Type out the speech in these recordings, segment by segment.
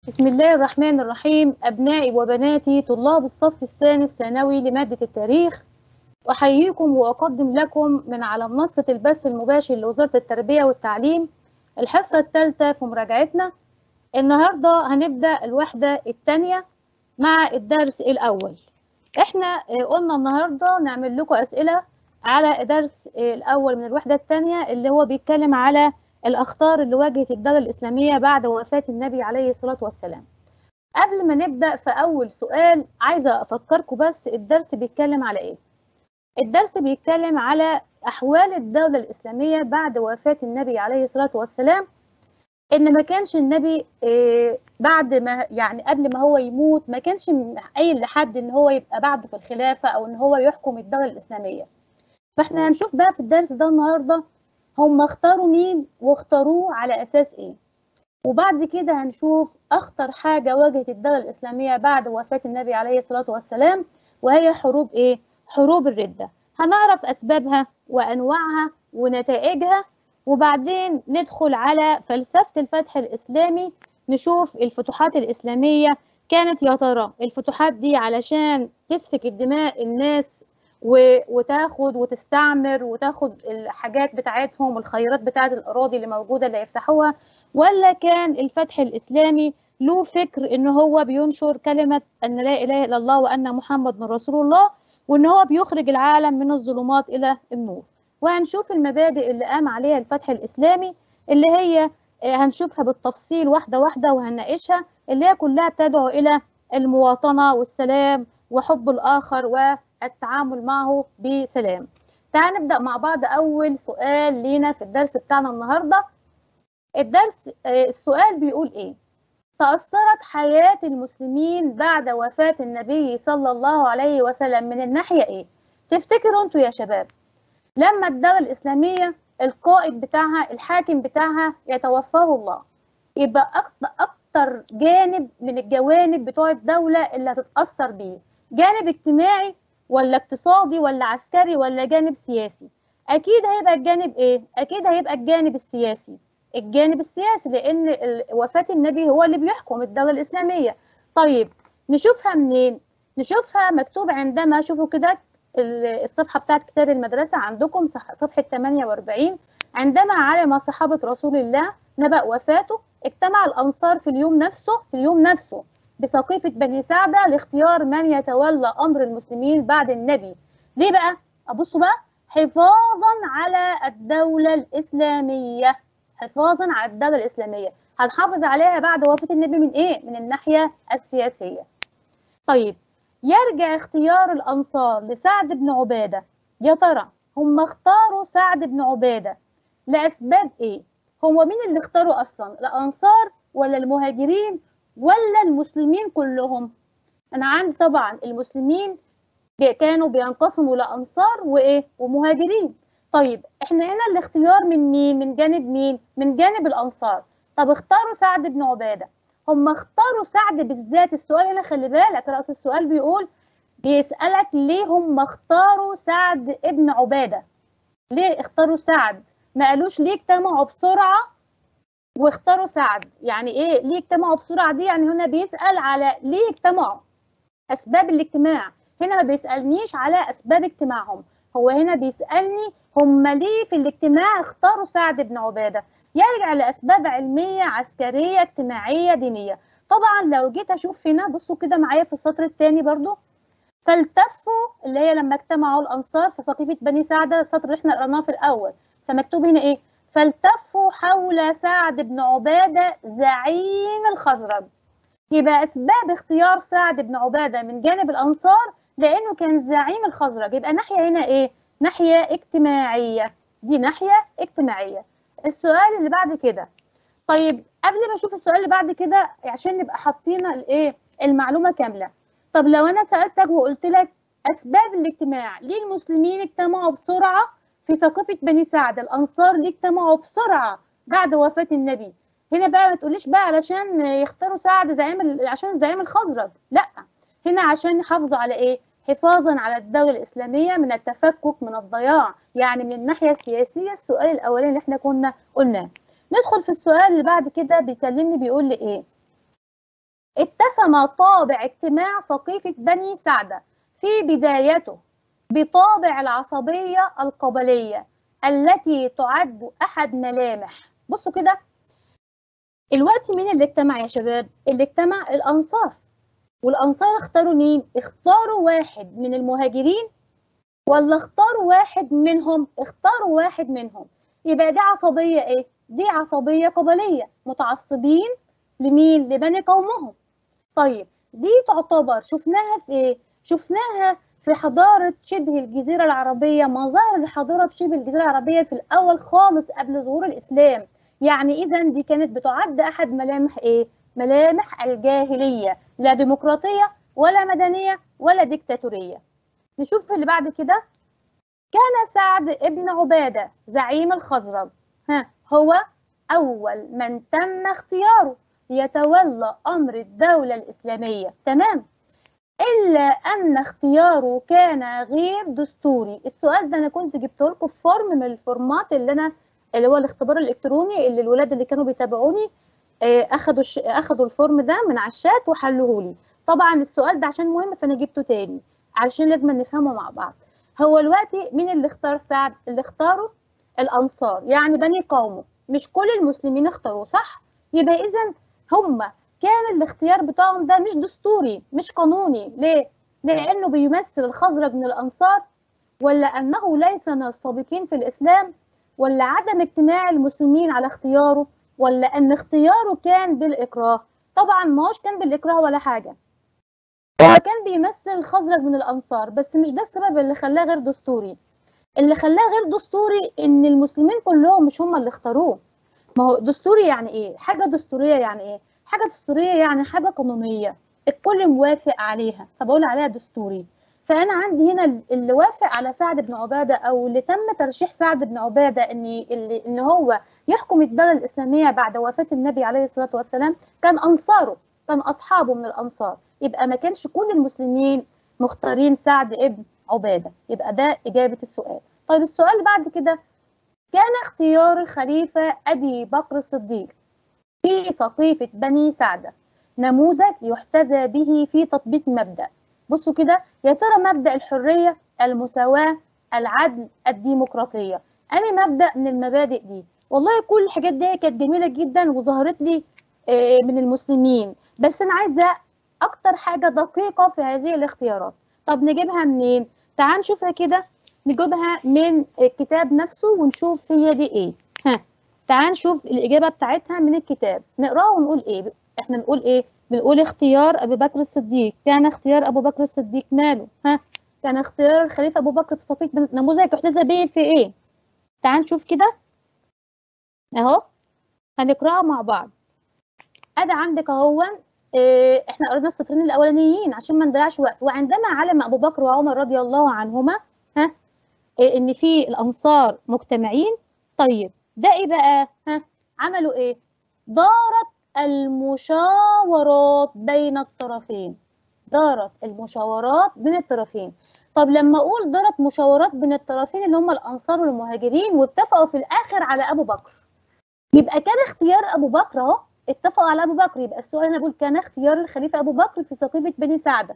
بسم الله الرحمن الرحيم. أبنائي وبناتي طلاب الصف الثاني الثانوي لمادة التاريخ، أحييكم وأقدم لكم من على منصة البث المباشر لوزارة التربية والتعليم الحصة الثالثة في مراجعتنا. النهاردة هنبدأ الوحدة الثانية مع الدرس الأول. احنا قلنا النهاردة نعمل لكم أسئلة على الدرس الأول من الوحدة الثانية اللي هو بيتكلم على الأخطار اللي واجهت الدولة الإسلامية بعد وفاة النبي عليه الصلاة والسلام. قبل ما نبدأ في أول سؤال عايزة أفكركم بس الدرس بيتكلم على إيه؟ الدرس بيتكلم على أحوال الدولة الإسلامية بعد وفاة النبي عليه الصلاة والسلام. إن ما كانش النبي بعد ما يعني قبل ما هو يموت ما كانش قايل لحد إن هو يبقى بعده في الخلافة أو إن هو يحكم الدولة الإسلامية. فإحنا هنشوف بقى في الدرس ده النهاردة هم اختاروا مين واختاروه على أساس إيه. وبعد كده هنشوف أخطر حاجة واجهت الدولة الإسلامية بعد وفاة النبي عليه الصلاة والسلام، وهي حروب إيه؟ حروب الردة. هنعرف أسبابها وأنواعها ونتائجها، وبعدين ندخل على فلسفة الفتح الإسلامي، نشوف الفتوحات الإسلامية كانت يا ترى الفتوحات دي علشان تسفك الدماء الناس وتاخد وتستعمر وتاخد الحاجات بتاعتهم والخيرات بتاعت الأراضي اللي موجودة اللي يفتحوها، ولا كان الفتح الإسلامي له فكر إن هو بينشر كلمة أن لا إله إلا الله وأن محمد رسول الله، وإن هو بيخرج العالم من الظلمات إلى النور. وهنشوف المبادئ اللي قام عليها الفتح الإسلامي اللي هي هنشوفها بالتفصيل واحدة واحدة وهنناقشها، اللي هي كلها تدعو إلى المواطنة والسلام وحب الآخر والتعامل معه بسلام. تعال نبدأ مع بعض أول سؤال لينا في الدرس بتاعنا النهاردة. الدرس السؤال بيقول إيه؟ تأثرت حياة المسلمين بعد وفاة النبي صلى الله عليه وسلم من الناحية إيه؟ تفتكروا أنتوا يا شباب لما الدولة الإسلامية القائد بتاعها الحاكم بتاعها يتوفاه الله، يبقى أكتر جانب من الجوانب بتوع الدولة اللي هتتأثر بيه جانب اجتماعي ولا اقتصادي ولا عسكري ولا جانب سياسي؟ أكيد هيبقى الجانب إيه؟ أكيد هيبقى الجانب السياسي. الجانب السياسي لأن وفاة النبي هو اللي بيحكم الدولة الإسلامية. طيب نشوفها منين؟ نشوفها مكتوب عندما شوفوا كده الصفحة بتاعت كتاب المدرسة عندكم صفحة 48. عندما علم صحابة رسول الله نبأ وفاته اجتمع الأنصار في اليوم نفسه بسقيفة بني سعدة لاختيار من يتولى أمر المسلمين بعد النبي. ليه بقى؟ أبصوا بقى، حفاظا على الدولة الإسلامية. حفاظا على الدولة الإسلامية هنحافظ عليها بعد وفاة النبي من إيه؟ من الناحية السياسية. طيب يرجع اختيار الأنصار لسعد بن عبادة. يا ترى هم اختاروا سعد بن عبادة لأسباب إيه؟ هو مين اللي اختاروا أصلا؟ الأنصار ولا المهاجرين ولا المسلمين كلهم؟ أنا عندي طبعا المسلمين كانوا بينقسموا لأنصار وإيه؟ ومهاجرين. طيب إحنا هنا الاختيار من مين؟ من جانب مين؟ من جانب الأنصار. طب اختاروا سعد بن عبادة. هم اختاروا سعد بالذات. السؤال هنا خلي بالك، رأس السؤال بيسألك ليه هم اختاروا سعد ابن عبادة؟ ليه اختاروا سعد؟ ما قالوش ليه اجتمعوا بسرعة واختاروا سعد. يعني ايه ليه اجتمعوا بسرعة دي؟ يعني هنا بيسأل على ليه اجتمعوا، أسباب الاجتماع. هنا ما بيسألنيش على أسباب اجتماعهم، هو هنا بيسألني هم ليه في الاجتماع اختاروا سعد بن عبادة. يرجع لأسباب علمية عسكرية اجتماعية دينية. طبعا لو جيت أشوف هنا بصوا كده معايا في السطر الثاني برضو، فالتفوا اللي هي لما اجتمعوا الأنصار في سقيفة بني سعدة، السطر اللي احنا قرأناه في الأول، فمكتوب هنا إيه؟ فالتفوا حول سعد بن عبادة زعيم الخزرج. يبقى أسباب اختيار سعد بن عبادة من جانب الأنصار لأنه كان زعيم الخزرج. يبقى ناحية هنا إيه؟ ناحية اجتماعية. دي ناحية اجتماعية. السؤال اللي بعد كده، طيب قبل ما أشوف السؤال اللي بعد كده عشان نبقى حاطين الإيه؟ المعلومة كاملة. طب لو أنا سألتك وقلت لك أسباب الاجتماع، ليه المسلمين اجتمعوا بسرعة في سقيفة بني سعد، الأنصار ليه اجتمعوا بسرعة بعد وفاة النبي؟ هنا بقى ما تقوليش بقى علشان يختاروا سعد عشان زعيم الخزرج، لا، هنا عشان يحافظوا على ايه؟ حفاظا على الدولة الإسلامية من التفكك من الضياع، يعني من الناحية السياسية. السؤال الأولاني اللي احنا كنا قلناه. ندخل في السؤال اللي بعد كده، بيكلمني بيقول لي ايه؟ اتسم طابع اجتماع سقيفة بني سعدة في بدايته بطابع العصبية القبلية التي تعد أحد ملامح. بصوا كده، الوقت مين اللي اجتمع يا شباب؟ اللي اجتمع الأنصار. والأنصار اختاروا مين؟ اختاروا واحد من المهاجرين ولا اختاروا واحد منهم؟ اختاروا واحد منهم. يبقى دي عصبية ايه؟ دي عصبية قبلية، متعصبين لمين؟ لبني قومهم. طيب دي تعتبر شفناها في ايه؟ شفناها في حضارة شبه الجزيرة العربية، مظاهر الحضارة في شبه الجزيرة العربية في الأول خالص قبل ظهور الإسلام. يعني إذا دي كانت بتعد أحد ملامح ايه؟ ملامح الجاهلية، لا ديمقراطية ولا مدنية ولا ديكتاتورية. نشوف اللي بعد كده. كان سعد ابن عبادة زعيم الخزرج هو أول من تم اختياره يتولى أمر الدولة الإسلامية، تمام، إلا أن اختياره كان غير دستوري. السؤال ده أنا كنت جبته لكم في فورم من الفورمات اللي هو الاختبار الإلكتروني اللي الولاد اللي كانوا بيتابعوني أخدوا الفورم ده من على الشات وحلوه لي. طبعا السؤال ده عشان مهم فأنا جبته تاني علشان لازم نفهمه مع بعض. هو دلوقتي مين اللي اختار سعد؟ اللي اختاره الأنصار، يعني بني قومه، مش كل المسلمين اختاروه، صح؟ يبقى إذا هم كان الاختيار بتاعهم ده مش دستوري، مش قانوني. ليه؟ لأنه بيمثل الخزرج من الأنصار، ولا أنه ليس من السابقين في الإسلام، ولا عدم اجتماع المسلمين على اختياره، ولا أن اختياره كان بالإكراه؟ طبعا ما هوش كان بالإكراه ولا حاجة، هو كان بيمثل الخزرج من الأنصار، بس مش ده السبب اللي خلاه غير دستوري. اللي خلاه غير دستوري إن المسلمين كلهم مش هم اللي اختاروه. ما هو دستوري يعني ايه؟ حاجة دستورية يعني ايه؟ حاجة دستورية يعني حاجة قانونية الكل موافق عليها فبقول عليها دستوري. فأنا عندي هنا اللي وافق على سعد بن عبادة أو اللي تم ترشيح سعد بن عبادة إن هو يحكم الدولة الإسلامية بعد وفاة النبي عليه الصلاة والسلام كان أنصاره، كان أصحابه من الأنصار. يبقى ما كانش كل المسلمين مختارين سعد بن عبادة. يبقى ده إجابة السؤال. طيب السؤال اللي بعد كده، كان اختيار الخليفة أبي بكر الصديق في سقيفة بني سعدة نموذج يحتذى به في تطبيق مبدأ. بصوا كده، يا ترى مبدأ الحرية، المساواة، العدل، الديمقراطية، أنا مبدأ من المبادئ دي؟ والله كل الحاجات دي كانت جميلة جدا وظهرت لي من المسلمين، بس أنا عايزة أكتر حاجة دقيقة في هذه الاختيارات. طب نجيبها منين؟ تعال نشوفها كده، نجيبها من الكتاب نفسه ونشوف هي دي ايه. تعال نشوف الإجابة بتاعتها من الكتاب، نقراها ونقول ايه. احنا نقول ايه؟ بنقول اختيار أبي بكر الصديق. كان اختيار أبو بكر الصديق ماله؟ كان اختيار الخليفة أبو بكر في صفية نموذج يحتذى به في ايه؟ تعال نشوف كده اهو، هنقراها مع بعض. ادي عندك اهو احنا قرينا السطرين الاولانيين عشان ما نضيعش وقت. وعندما علم ابو بكر وعمر رضي الله عنهما ان في الانصار مجتمعين، طيب ده ايه بقى؟ عملوا ايه؟ دارت المشاورات بين الطرفين. دارت المشاورات بين الطرفين. طب لما اقول دارت مشاورات بين الطرفين اللي هم الانصار والمهاجرين واتفقوا في الاخر على ابو بكر، يبقى كان اختيار ابو بكر اهو، اتفقوا على ابو بكر. يبقى السؤال انا بقول كان اختيار الخليفه ابو بكر في سقيفه بني سعده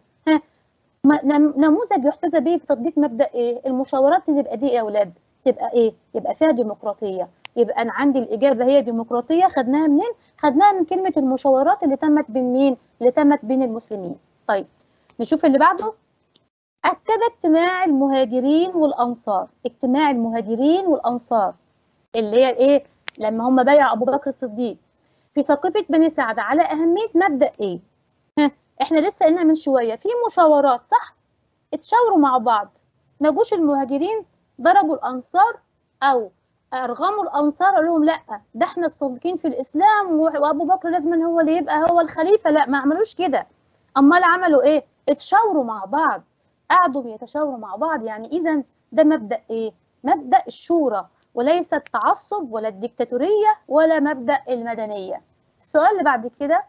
نموذج يحتذى به في تطبيق مبدأ ايه؟ المشاورات. تبقى دي يا اولاد تبقى ايه؟ يبقى فيها ديمقراطيه. يبقى انا عندي الاجابه هي ديمقراطيه. خدناها منين؟ خدناها من كلمه المشاورات اللي تمت بين مين؟ اللي تمت بين المسلمين. طيب نشوف اللي بعده. اكد اجتماع المهاجرين والانصار، اجتماع المهاجرين والانصار اللي هي ايه؟ لما هم بايعوا ابو بكر الصديق في سقيفه بني سعده على اهميه مبدأ ايه؟ احنا لسه قلنا من شويه في مشاورات، صح؟ اتشاوروا مع بعض، ما جوش المهاجرين ضربوا الانصار او ارغموا الانصار قالوا لهم لا ده احنا الصادقين في الاسلام وابو بكر لازم هو اللي يبقى هو الخليفه. لا، ما عملوش كده. امال عملوا ايه؟ اتشاوروا مع بعض، قعدوا بيتشاوروا مع بعض. يعني اذا ده مبدأ ايه؟ مبدأ الشورى، وليس التعصب ولا الديكتاتوريه ولا مبدأ المدنيه. السؤال اللي بعد كده،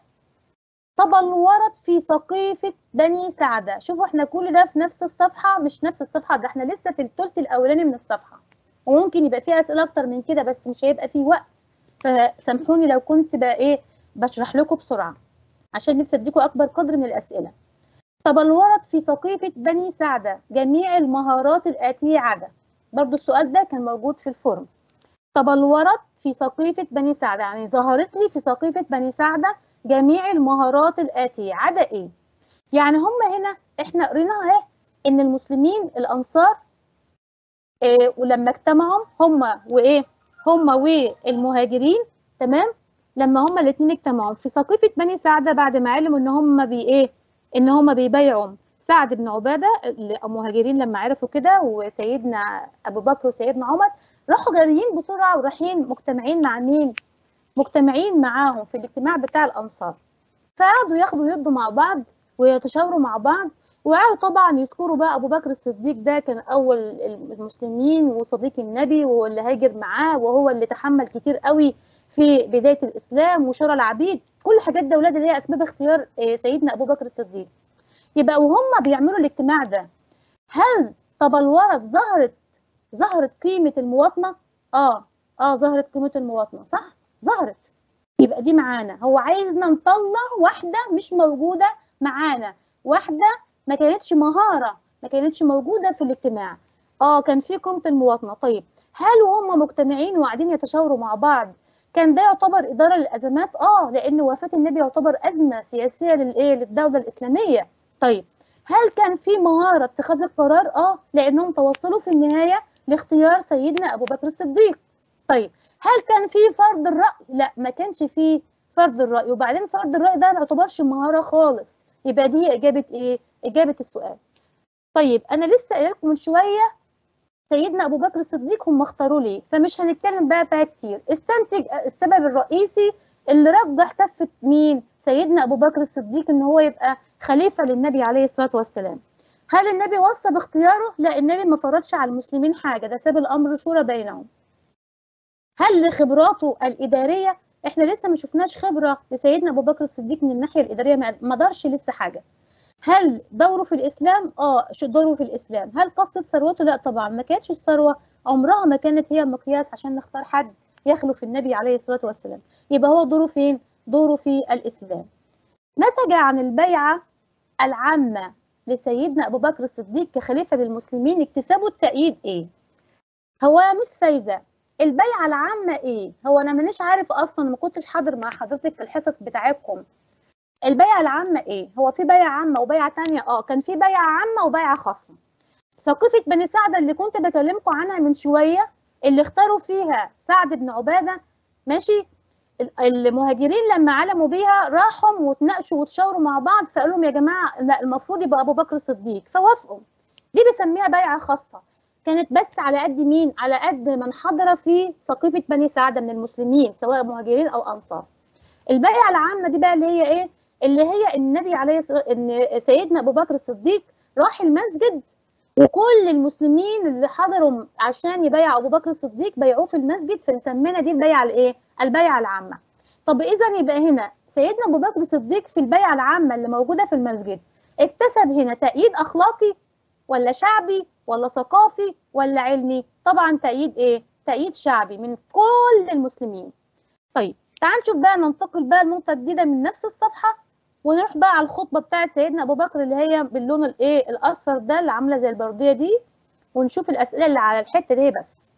تبلورت في سقيفة بني سعدة. شوفوا احنا كل ده في نفس الصفحة، مش نفس الصفحة، ده احنا لسه في الثلث الأولاني من الصفحة، وممكن يبقى فيها أسئلة أكتر من كده بس مش هيبقى فيه وقت، فسامحوني لو كنت بقى ايه بشرح لكم بسرعة عشان نفسي اديكم اكبر قدر من الاسئله. تبلورت في سقيفه بني سعده جميع المهارات الاتيه عدا. برضو السؤال ده كان موجود في الفورم. تبلورت في سقيفه بني سعده يعني ظهرت لي في سقيفه بني سعده جميع المهارات الاتيه عدا ايه؟ يعني هم هنا احنا قريناها اهي ان المسلمين الانصار ولما اجتمعوا هم وايه؟ هم والمهاجرين، تمام؟ لما هم الاثنين اجتمعوا في سقيفه بني سعده بعد ما علموا ان هم ان هم بيبايعوا سعد بن عباده، المهاجرين لما عرفوا كده وسيدنا ابو بكر وسيدنا عمر راحوا جاريين بسرعه ورايحين مجتمعين مع مين؟ مجتمعين معاهم في الاجتماع بتاع الانصار. فقعدوا ياخدوا يدوا مع بعض ويتشاوروا مع بعض، وقعدوا طبعا يذكروا بقى ابو بكر الصديق ده كان اول المسلمين وصديق النبي واللي هاجر معاه وهو اللي تحمل كتير قوي في بدايه الاسلام وشرى العبيد، كل الحاجات دي اولاد اللي هي اسباب اختيار سيدنا ابو بكر الصديق. يبقى وهم بيعملوا الاجتماع ده هل تبلورت ظهرت قيمه المواطنه؟ ظهرت قيمه المواطنه، صح؟ ظهرت. يبقى دي معانا، هو عايزنا نطلع واحدة مش موجودة معانا، واحدة ما كانتش مهارة، ما كانتش موجودة في الاجتماع. كان في قيمة المواطنة. طيب هل وهم مجتمعين وقاعدين يتشاوروا مع بعض كان ده يعتبر إدارة للأزمات؟ لأن وفاة النبي يعتبر أزمة سياسية للدولة الإسلامية. طيب هل كان في مهارة اتخاذ القرار؟ لأنهم توصلوا في النهاية لاختيار سيدنا أبو بكر الصديق. طيب هل كان في فرض الرأي؟ لا، ما كانش في فرض الرأي، وبعدين فرض الرأي ده ما يعتبرش مهارة خالص. يبقى دي إجابة إيه؟ إجابة السؤال. طيب أنا لسه قايل لكم من شوية سيدنا أبو بكر الصديق هم اختاروا ليه، فمش هنتكلم بقى فيها كتير. استنتج السبب الرئيسي اللي رجح كفة مين؟ سيدنا أبو بكر الصديق إن هو يبقى خليفة للنبي عليه الصلاة والسلام. هل النبي وصى باختياره؟ لا، النبي ما فرضش على المسلمين حاجة، ده ساب الأمر شورى بينهم. هل خبراته الإدارية؟ احنا لسه ما شفناش خبرة لسيدنا أبو بكر الصديق من الناحية الإدارية، ما دارش لسه حاجة. هل دوره في الإسلام؟ شو دوره في الإسلام؟ هل قصة ثروته؟ لا طبعا، ما كانتش الثروة عمرها ما كانت هي مقياس عشان نختار حد يخلف النبي عليه الصلاة والسلام. يبقى هو دوره فين؟ دوره في الإسلام. نتج عن البيعة العامة لسيدنا أبو بكر الصديق كخليفة للمسلمين اكتسابه التأييد إيه؟ هو يا مس فايزة البيعة العامة ايه؟ هو انا مانيش عارف اصلا، ما كنتش حاضر مع حضرتك في الحصص بتاعتكم. البيعة العامة ايه؟ هو في بيعة عامة وبيعة تانية؟ كان في بيعة عامة وبيعة خاصة. سقيفة بني سعدة اللي كنت بكلمكم عنها من شوية اللي اختاروا فيها سعد بن عبادة، ماشي؟ المهاجرين لما علموا بيها راحوا وتناقشوا وتشاوروا مع بعض فقالوا لهم يا جماعة لا، المفروض يبقى ابو بكر الصديق، فوافقوا. دي بسميها بيعة خاصة، كانت بس على قد مين؟ على قد من حضر في سقيفة بني سعدة من المسلمين سواء مهاجرين أو أنصار. البيعة العامة دي بقى اللي هي إيه؟ اللي هي النبي عليه إن سيدنا أبو بكر الصديق راح المسجد وكل المسلمين اللي حضروا عشان يبايعوا أبو بكر الصديق بيعوه في المسجد، فنسمينا دي البيعة الإيه؟ البيعة العامة. طب إذا يبقى هنا سيدنا أبو بكر الصديق في البيعة العامة اللي موجودة في المسجد اكتسب هنا تأييد أخلاقي ولا شعبي ولا ثقافي ولا علمي؟ طبعا تأييد ايه؟ تأييد شعبي من كل المسلمين. طيب تعال نشوف بقى، ننتقل بقى لنقطة جديدة من نفس الصفحة ونروح بقى على الخطبة بتاعت سيدنا أبو بكر اللي هي باللون الايه؟ الأصفر ده اللي عاملة زي البردية دي، ونشوف الأسئلة اللي على الحتة دي بس.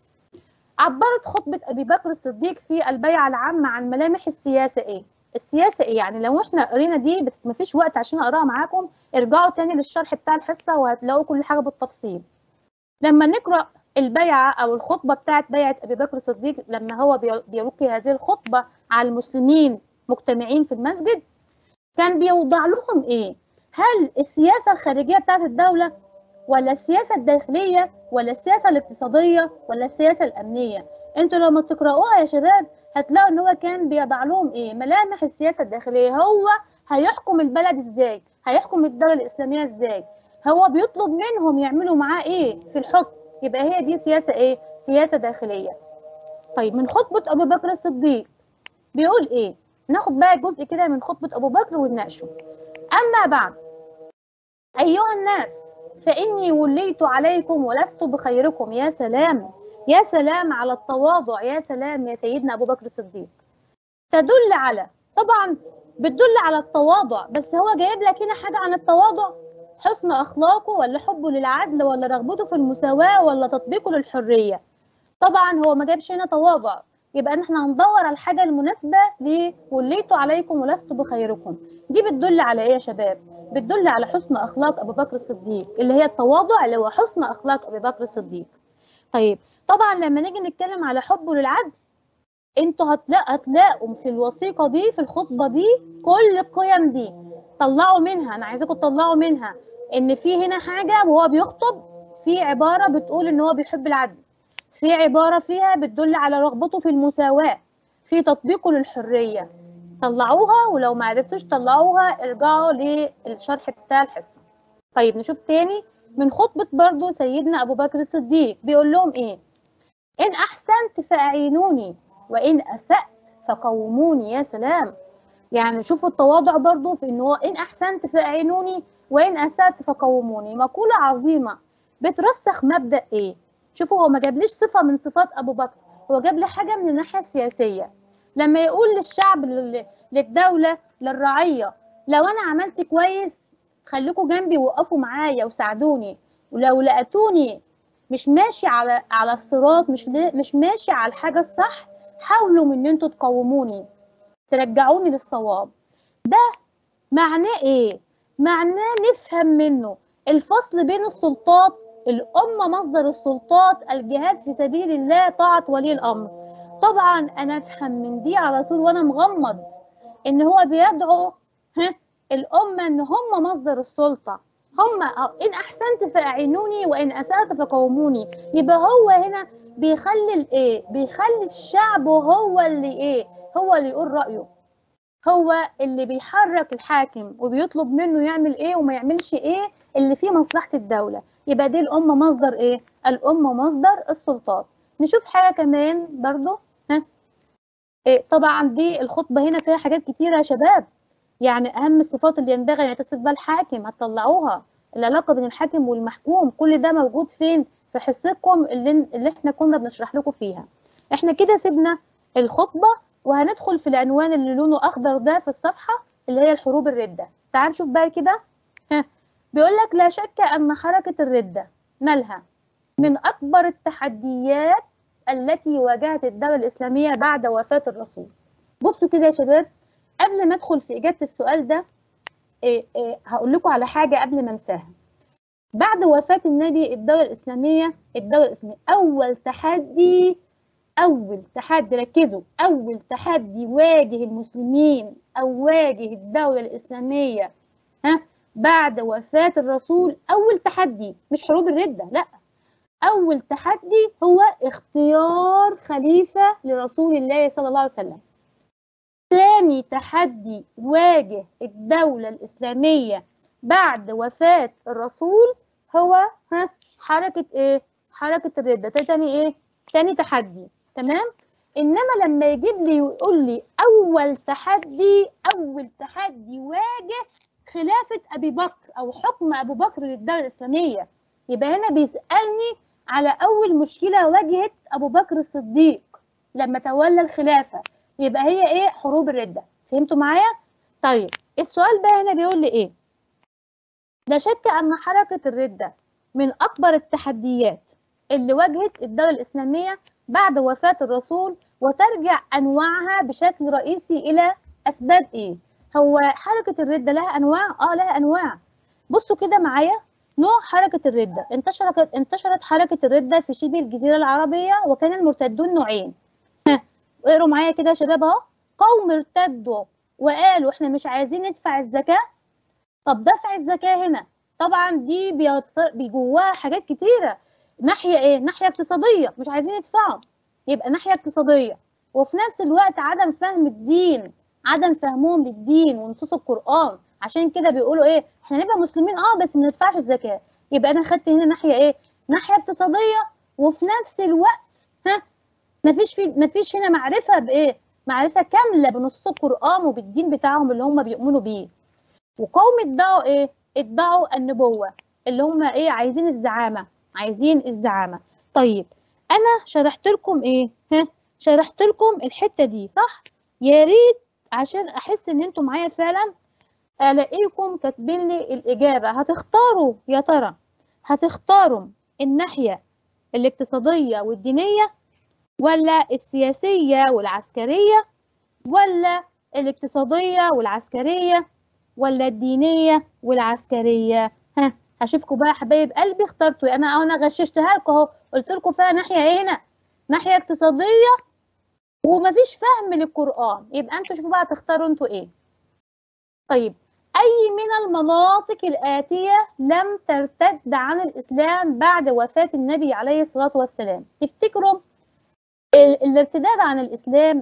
عبرت خطبة أبي بكر الصديق في البيعة العامة عن ملامح السياسة ايه؟ السياسة ايه؟ يعني لو احنا قرينا دي بس مفيش وقت عشان اقراها معاكم، ارجعوا تاني للشرح بتاع الحصة وهتلاقوا كل حاجة بالتفصيل. لما نقرأ البيعة أو الخطبة بتاعت بيعة أبي بكر الصديق لما هو بيلقي هذه الخطبة على المسلمين مجتمعين في المسجد، كان بيوضع لهم إيه؟ هل السياسة الخارجية بتاعت الدولة ولا السياسة الداخلية ولا السياسة الاقتصادية ولا السياسة الأمنية؟ انتوا لما تقرأوها يا شباب هتلاقوا ان هو كان بيضع لهم ايه؟ ملامح السياسة الداخلية. هو هيحكم البلد ازاي؟ هيحكم الدولة الإسلامية ازاي؟ هو بيطلب منهم يعملوا معاه ايه في الحكم؟ يبقى هي دي سياسة ايه؟ سياسة داخلية. طيب من خطبة أبو بكر الصديق بيقول ايه؟ ناخد بقى جزء كده من خطبة أبو بكر ونناقشه. أما بعد أيها الناس فإني وليت عليكم ولست بخيركم. يا سلام، يا سلام على التواضع، يا سلام يا سيدنا أبو بكر الصديق. تدل على طبعا بتدل على التواضع، بس هو جايب لك هنا حاجة عن التواضع؟ حسن أخلاقه ولا حبه للعدل ولا رغبته في المساواة ولا تطبيقه للحرية؟ طبعا هو ما جابش هنا تواضع، يبقى احنا هندور على الحاجة المناسبة ليه وليت عليكم ولست بخيركم. دي بتدل على ايه يا شباب؟ بتدل على حسن أخلاق أبو بكر الصديق، اللي هي التواضع اللي هو حسن أخلاق أبي بكر الصديق. طيب طبعا لما نيجي نتكلم على حبه للعدل، انتوا هتلاقوا في الوثيقة دي، في الخطبة دي، كل القيم دي طلعوا منها. انا عايزاكم تطلعوا منها ان في هنا حاجة وهو بيخطب، في عبارة بتقول ان هو بيحب العدل، في عبارة فيها بتدل على رغبته في المساواة، في تطبيقه للحرية. طلعوها، ولو ما عرفتوش طلعوها ارجعوا للشرح بتاع الحصة. طيب نشوف تاني من خطبة برضو سيدنا أبو بكر الصديق، بيقول لهم إيه؟ إن أحسنت فأعينوني وإن أسأت فقوموني. يا سلام، يعني شوفوا التواضع برضو في إن هو إن أحسنت فأعينوني وإن أسأت فقوموني. مقولة عظيمة بترسخ مبدأ إيه؟ شوفوا هو ما جابليش صفة من صفات أبو بكر، هو جاب لي حاجة من الناحية السياسية. لما يقول للشعب، للدولة، للرعية، لو أنا عملت كويس خليكوا جنبي ووقفوا معايا وساعدوني، ولو لقيتوني مش ماشي على الصراط، مش ماشي على الحاجة الصح، حاولوا من ان انتوا تقوموني، ترجعوني للصواب. ده معناه ايه؟ معناه نفهم منه الفصل بين السلطات. الأمة مصدر السلطات، الجهاد في سبيل الله، طاعة ولي الأمر. طبعا أنا أفهم من دي على طول وأنا مغمض إن هو بيدعو الأمة إن هم مصدر السلطة، هم إن أحسنت فأعينوني وإن أسأت فقوموني. يبقى هو هنا بيخلي الإيه؟ بيخلي الشعب هو اللي إيه؟ هو اللي يقول رأيه، هو اللي بيحرك الحاكم وبيطلب منه يعمل ايه وما يعملش ايه اللي فيه مصلحة الدولة. يبقى دي الأمة مصدر ايه؟ الأمة مصدر السلطات. نشوف حاجة كمان برضو. إيه؟ طبعا دي الخطبة هنا فيها حاجات كتيرة يا شباب، يعني أهم الصفات اللي ينبغي أن يتصف بها الحاكم هتطلعوها. العلاقة بين الحاكم والمحكوم كل ده موجود فين؟ في حصتكم اللي احنا كنا بنشرح لكم فيها. احنا كده سيبنا الخطبة وهندخل في العنوان اللي لونه أخضر ده في الصفحة، اللي هي الحروب الردة. تعال نشوف بقى كده. بيقول لك لا شك أن حركة الردة مالها من أكبر التحديات التي واجهت الدولة الإسلامية بعد وفاة الرسول. بصوا كده يا شباب، قبل ما أدخل في إجابة السؤال ده هقول لكم على حاجة قبل ما انساها. بعد وفاة النبي الدولة الإسلامية أول تحدي ركزوا، أول تحدي واجه المسلمين أو واجه الدولة الإسلامية بعد وفاة الرسول، أول تحدي مش حروب الردة، لا، أول تحدي هو اختيار خليفة لرسول الله صلى الله عليه وسلم. ثاني تحدي واجه الدولة الإسلامية بعد وفاة الرسول هو حركة إيه؟ حركة الردة. تاني إيه؟ تاني تحدي، تمام؟ إنما لما يجيب لي ويقول لي أول تحدي واجه خلافة أبي بكر أو حكم أبو بكر للدولة الإسلامية، يبقى هنا بيسألني على أول مشكلة واجهت أبو بكر الصديق لما تولى الخلافة، يبقى هي ايه؟ حروب الردة. فهمتوا معايا؟ طيب السؤال بقى هنا بيقول لي ايه؟ لا شك ان حركة الردة من اكبر التحديات اللي واجهت الدولة الاسلامية بعد وفاة الرسول، وترجع انواعها بشكل رئيسي الى اسباب ايه؟ هو حركة الردة لها انواع؟ لها انواع. بصوا كده معايا. نوع حركة الردة، انتشرت حركة الردة في شبه الجزيرة العربية، وكان المرتدون نوعين. اقروا معايا كده يا شباب اهو. قوم ارتدوا وقالوا احنا مش عايزين ندفع الزكاة. طب دفع الزكاة هنا طبعا دي بجواها حاجات كتيرة. ناحية ايه؟ ناحية اقتصادية، مش عايزين يدفعوا، يبقى ناحية اقتصادية. وفي نفس الوقت عدم فهم الدين، عدم فهمهم للدين ونصوص القرآن، عشان كده بيقولوا ايه؟ احنا نبقى مسلمين بس ما ندفعش الزكاة. يبقى انا خدت هنا ناحية ايه؟ ناحية اقتصادية، وفي نفس الوقت مفيش هنا معرفة بإيه؟ معرفة كاملة بنصوص القرآن وبالدين بتاعهم اللي هم بيؤمنوا بيه. وقوم ادعوا إيه؟ ادعوا النبوة، اللي هم إيه؟ عايزين الزعامة، عايزين الزعامة. طيب أنا شرحت لكم إيه؟ شرحت لكم الحتة دي صح؟ يا ريت عشان احس ان انتوا معايا فعلا، الاقيكم كاتبين لي الاجابه. هتختاروا يا ترى، هتختاروا الناحيه الاقتصاديه والدينيه، ولا السياسيه والعسكريه، ولا الاقتصاديه والعسكريه، ولا الدينيه والعسكريه؟ ها، هشوفكم بقى يا حبايب قلبي اخترتوا. انا غششتها لكم اهو، قلت لكم فيها ناحيه ايه هنا، ناحيه اقتصاديه ومفيش فهم للقران. يبقى انتوا شوفوا بقى تختاروا انتوا ايه. طيب، أي من المناطق الآتية لم ترتد عن الإسلام بعد وفاة النبي عليه الصلاة والسلام؟ تفتكروا الارتداد عن الإسلام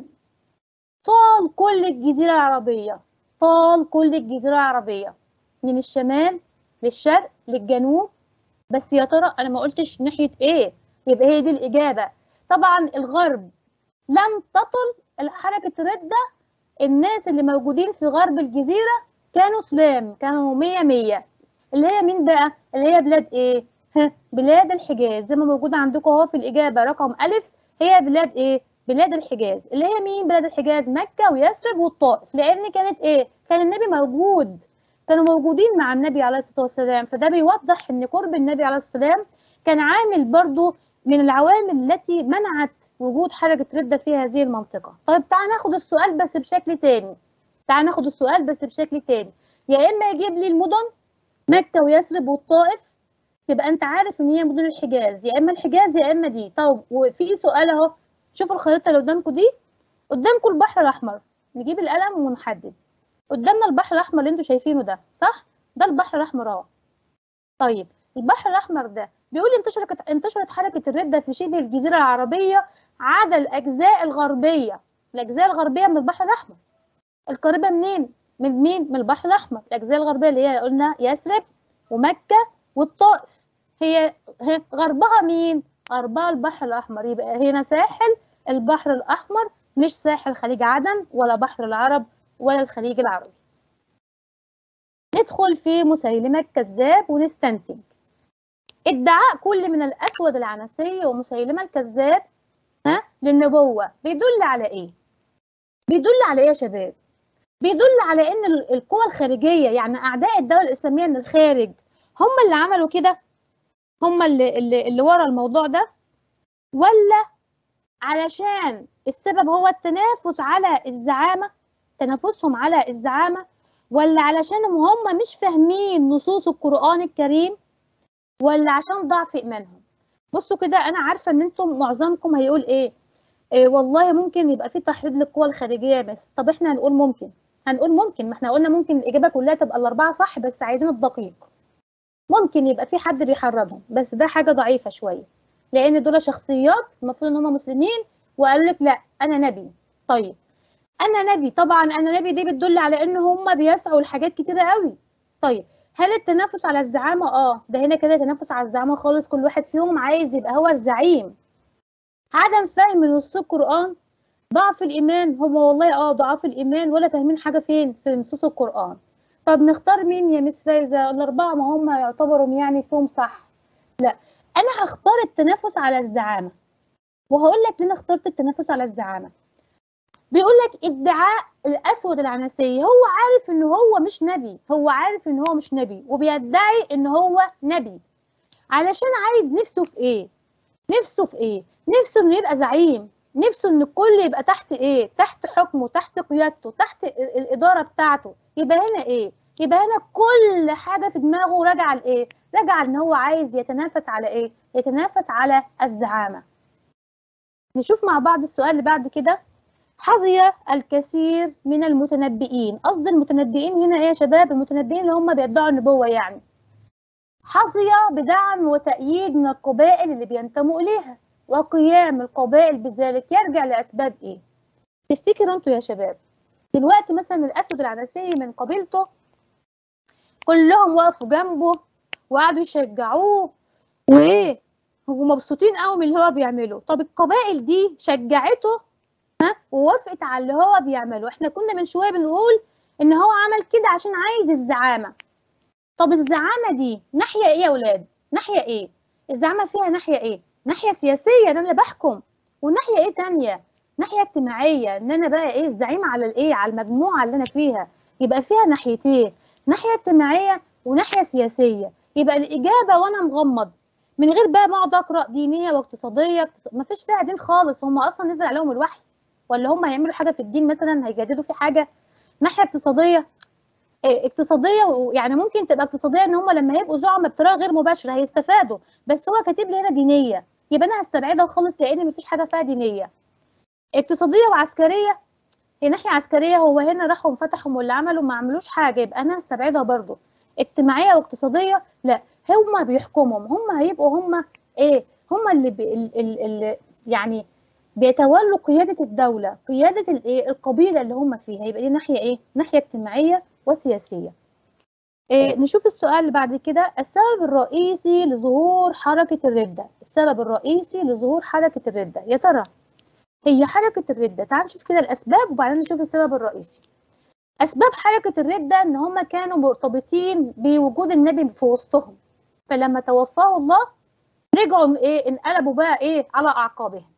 طال كل الجزيرة العربية، طال كل الجزيرة العربية من الشمال للشرق للجنوب. بس يا ترى أنا ما قلتش ناحية إيه، يبقى هي دي الإجابة. طبعا الغرب لم تطل حركة ردة. الناس اللي موجودين في غرب الجزيرة كانوا سلام، كانوا مية مية. اللي هي مين بقى؟ اللي هي بلاد ايه؟ بلاد الحجاز، زي ما موجود عندكم اهو في الإجابة رقم ألف. هي بلاد ايه؟ بلاد الحجاز. اللي هي مين بلاد الحجاز؟ مكة ويثرب والطائف. لأن كانت ايه؟ كان النبي موجود، كانوا موجودين مع النبي عليه الصلاة والسلام. فده بيوضح ان قرب النبي عليه الصلاة والسلام كان عامل برضو من العوامل التي منعت وجود حركة ردة في هذه المنطقة. طيب تعال ناخد السؤال بس بشكل تاني، تعال ناخد السؤال بس بشكل تاني. يا إما يجيب لي المدن مكة ويثرب والطائف، تبقى أنت عارف إن هي مدن الحجاز، يا إما الحجاز يا إما دي. طب وفي سؤال أهو، شوفوا الخريطة اللي قدامكم دي، قدامكم البحر الأحمر. نجيب القلم ونحدد. قدامنا البحر الأحمر اللي أنتوا شايفينه ده، صح؟ ده البحر الأحمر أهو. طيب البحر الأحمر ده بيقول انتشرت حركة الردة في شبه الجزيرة العربية عدا الأجزاء الغربية. الأجزاء الغربية من البحر الأحمر القريبة منين؟ من مين؟ من البحر الأحمر. الأجزاء الغربية اللي هي قلنا يثرب ومكة والطائف، هي غربها مين؟ غربها البحر الأحمر. يبقى هنا ساحل البحر الأحمر، مش ساحل خليج عدن ولا بحر العرب ولا الخليج العربي. ندخل في مسيلمة الكذاب ونستنتج. ادعاء كل من الأسود العنسي ومسيلمة الكذاب للنبوة بيدل على إيه؟ بيدل على إيه يا شباب؟ بيدل على إن القوى الخارجية، يعني أعداء الدولة الإسلامية من الخارج، هم اللي عملوا كده، هم اللي ورا الموضوع ده، ولا علشان السبب هو التنافس على الزعامة، تنافسهم على الزعامة، ولا علشانهم هم مش فاهمين نصوص القرآن الكريم، ولا عشان ضعف إيمانهم؟ بصوا كده، أنا عارفة إن أنتم معظمكم هيقول إيه؟ والله ممكن يبقى في تحريض للقوى الخارجية بس. طب إحنا هنقول ممكن، هنقول ممكن، ما إحنا قلنا ممكن الإجابة كلها تبقى الأربعة صح، بس عايزين الدقيق. ممكن يبقى في حد بيحرضهم، بس ده حاجة ضعيفة شوية، لأن دول شخصيات المفروض إن هم مسلمين وقالوا لك لا أنا نبي. طيب أنا نبي، طبعا أنا نبي دي بتدل على إن هم بيسعوا لحاجات كتيرة قوي. طيب هل التنافس على الزعامة؟ ده هنا كده تنافس على الزعامة خالص، كل واحد فيهم عايز يبقى هو الزعيم. عدم فهم نصوص القرآن، ضعف الإيمان، هم والله ضعاف الإيمان ولا فاهمين حاجة فين في نصوص القرآن. طب نختار مين يا مس فايزة؟ الأربعة ما هم يعتبروا يعني فيهم صح. لا، أنا هختار التنافس على الزعامة، وهقول لك ليه اخترت التنافس على الزعامة. بيقول لك ادعاء الأسود العنسي، هو عارف إن هو مش نبي، هو عارف إن هو مش نبي وبيدعي إن هو نبي، علشان عايز نفسه في إيه؟ نفسه في إيه؟ نفسه إنه يبقى زعيم، نفسه إن الكل يبقى تحت إيه؟ تحت حكمه، تحت قيادته، تحت الإدارة بتاعته. يبقى هنا إيه؟ يبقى هنا كل حاجة في دماغه راجعة لإيه؟ راجعة إن هو عايز يتنافس على إيه؟ يتنافس على الزعامة. نشوف مع بعض السؤال اللي بعد كده. حظي الكثير من المتنبئين، قصد المتنبئين هنا إيه يا شباب؟ المتنبئين اللي هم بيدعوا النبوة يعني. حظي بدعم وتأييد من القبائل اللي بينتموا إليها، وقيام القبائل بذلك يرجع لأسباب إيه؟ تفتكروا أنتوا يا شباب؟ دلوقتي مثلا الأسود العنسي من قبيلته كلهم وقفوا جنبه وقعدوا يشجعوه وإيه؟ ومبسوطين قوي من اللي هو بيعمله. طب القبائل دي شجعته ووافقت على اللي هو بيعمله. احنا كنا من شوية بنقول إن هو عمل كده عشان عايز الزعامة. طب الزعامة دي ناحية إيه يا ولاد؟ ناحية إيه؟ الزعامة فيها ناحية إيه؟ ناحية سياسية، أنا اللي بحكم. وناحية إيه تانية؟ ناحيه اجتماعيه، ان انا بقى ايه الزعيم على الايه، على المجموعه اللي انا فيها، يبقى فيها ناحيتين، ناحيه اجتماعيه وناحيه سياسيه. يبقى الاجابه وانا مغمض من غير بقى ما اقعد اقرا دينيه واقتصاديه، ما فيش فيها دين خالص، هم اصلا نزل عليهم الوحي ولا هم هيعملوا حاجه في الدين مثلا، هيجددوا في حاجه؟ ناحيه اقتصاديه، اقتصاديه يعني ممكن تبقى اقتصاديه ان هم لما يبقوا زعماء بطريقه غير مباشره هيستفادوا، بس هو كاتب لي هنا دينيه، يبقى انا هستبعدها خالص لان مفيش حاجه فيها دينيه. اقتصاديه وعسكريه، هي ناحيه عسكريه، هو هنا راحوا فتحوا واللي عملوا ما عملوش حاجه، يبقى انا هستبعدها برضو. اجتماعيه واقتصاديه لا، هم بيحكمهم، هم هيبقوا هم ايه، هم اللي يعني بيتولوا قياده الدوله، قياده الايه القبيله اللي هم فيها، يبقى دي ناحيه ايه، ناحيه اجتماعيه وسياسيه. نشوف السؤال اللي بعد كده، السبب الرئيسي لظهور حركة الردة، السبب الرئيسي لظهور حركة الردة يا ترى هي حركة الردة؟ تعال نشوف كده الأسباب وبعدين نشوف السبب الرئيسي. أسباب حركة الردة إن هم كانوا مرتبطين بوجود النبي في وسطهم، فلما توفاه الله رجعوا إيه، انقلبوا بقى إيه على أعقابهم،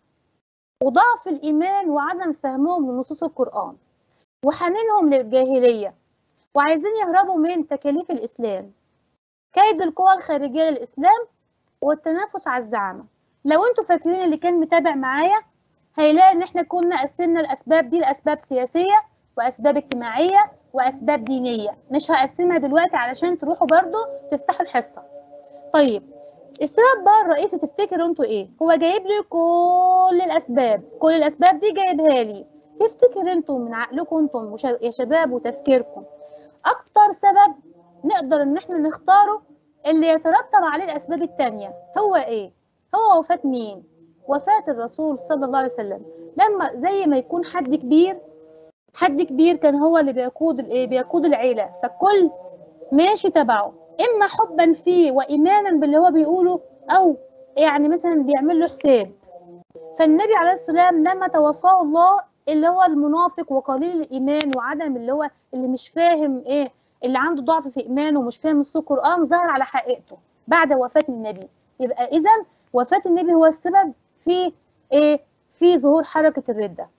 وضعف الإيمان وعدم فهمهم لنصوص القرآن وحنينهم للجاهلية، وعايزين يهربوا من تكاليف الإسلام، كيد القوى الخارجية للإسلام، والتنافس على الزعامة. لو انتوا فاكرين اللي كان متابع معايا هيلاقي ان احنا كنا قسمنا الاسباب دي لاسباب سياسية واسباب اجتماعية واسباب دينية، مش هقسمها دلوقتي علشان تروحوا برضو تفتحوا الحصة. طيب السبب بقى الرئيسي تفتكروا انتوا ايه؟ هو جايب لي كل الاسباب، كل الاسباب دي جايبها لي، تفتكر انتوا من عقلكم انتم يا شباب وتفكيركم اكتر سبب نقدر ان احنا نختاره اللي يترتب عليه الاسباب التانية هو ايه؟ هو وفاة مين؟ وفاة الرسول صلى الله عليه وسلم. لما زي ما يكون حد كبير، حد كبير كان هو اللي بيقود الايه، بيقود العيلة، فالكل ماشي تبعه، اما حبا فيه وايمانا باللي هو بيقوله، او يعني مثلا بيعمل له حساب. فالنبي عليه السلام لما توفاه الله، اللي هو المنافق وقليل الايمان وعدم اللي هو اللي مش فاهم ايه، اللي عنده ضعف في ايمانه ومش فاهم نص القران، ظهر على حقيقته بعد وفاه النبي. يبقى اذا وفاه النبي هو السبب في ايه، في ظهور حركه الرده.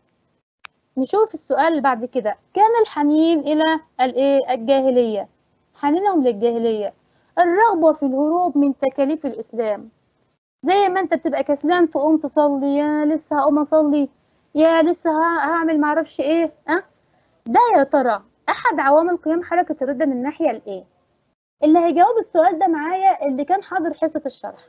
نشوف السؤال اللي بعد كده، كان الحنين الى الايه الجاهليه، حنينهم للجاهليه، الرغبه في الهروب من تكاليف الاسلام، زي ما انت بتبقى كسلان تقوم تصلي، يا لسه هقوم اصلي، يا لسه هعمل معرفش ايه، ده يا ترى احد عوامل قيام حركة الردة من الناحية الايه؟ اللي هيجاوب السؤال ده معايا اللي كان حاضر حصة الشرح.